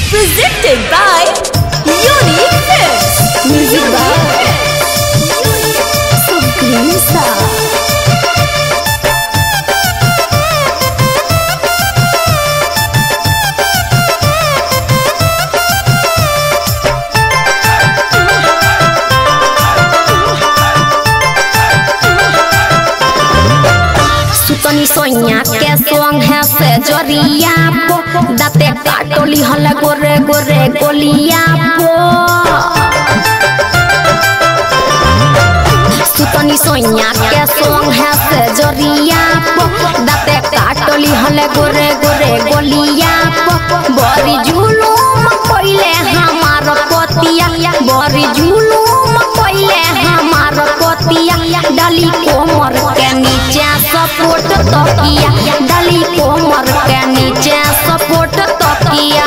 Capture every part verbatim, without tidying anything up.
Presented by Unique Films. Music by Subgrinsa. सुतनी सोनिया के song है से जोरिया पो दाते काटोली हले गोरे गोरे गोलिया पो सुतनी सोनिया के सोंग है से जोरिया पो दाते काटोली हले गोरे गोरे गोलिया पो बड़ी जुलूम कोइले हमार पतिया बड़ी जुलूम कोइले हमार पतिया डाली कोमर के नीचे सपोर्ट तकिया डाली कोमर के नीचे सपोर्ट तकिया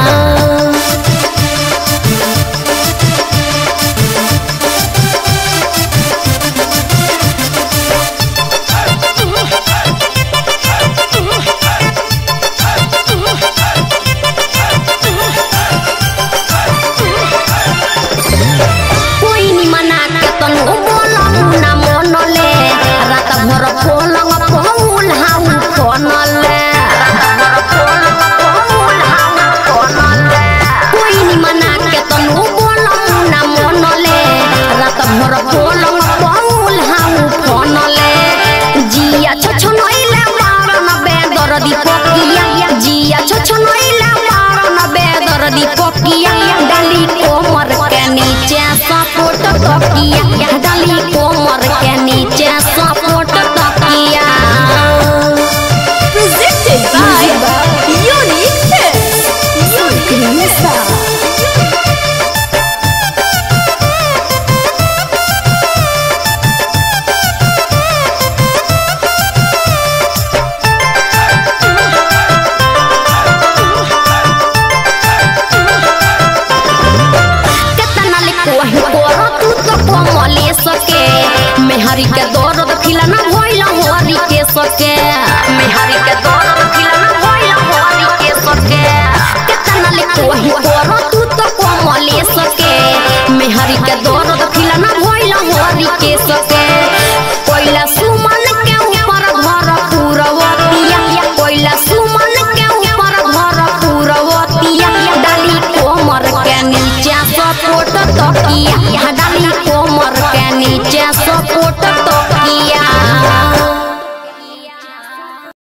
कोई नहीं मना के तनु बोला ना मनले रात भर पलंग पहुल हाउ कोनले कोई नहीं मना के तनु बोला ना मनले रात भर पलंग पहुल हाउ कोनले जिया छछनइले मारन बेदर्दी पकिया जिया छछनइले मारन बेदर्दी पकिया डाली कोमर के नीचे सपोर्ट तकिया डाली कोमर के नीचे सपोर्ट तकिया Presented by Unique Films. Subgrinsa. सके मेहरी के दर्द खिलाना भइल हरी के सके मेहरी